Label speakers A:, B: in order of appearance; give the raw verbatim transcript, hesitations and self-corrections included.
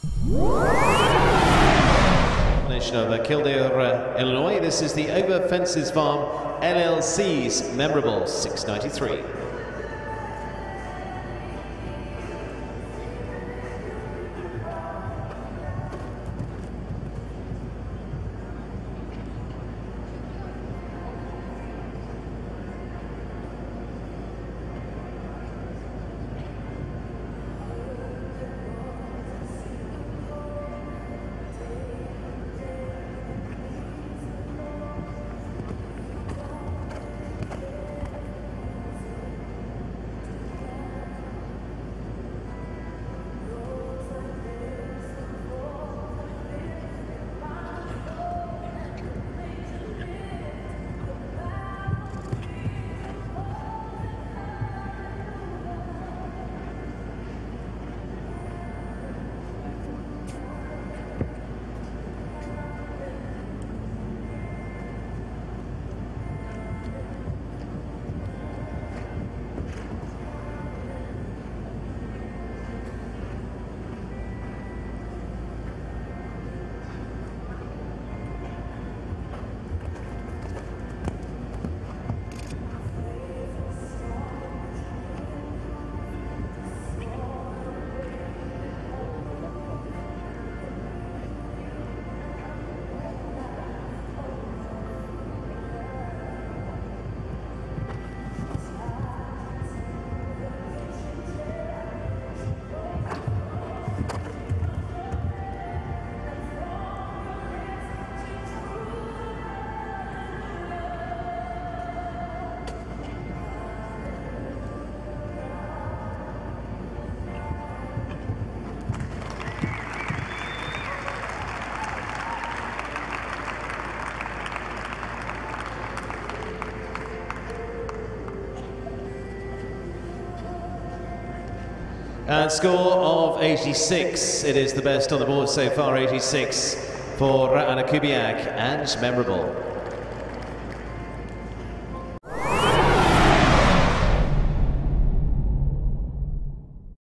A: Nation of Kildare, uh, Illinois. This is the Over Fences Farm L L C's memorable six ninety-three. And score of eighty-six. It is the best on the board so far, eighty-six for Kubiak, and memorable.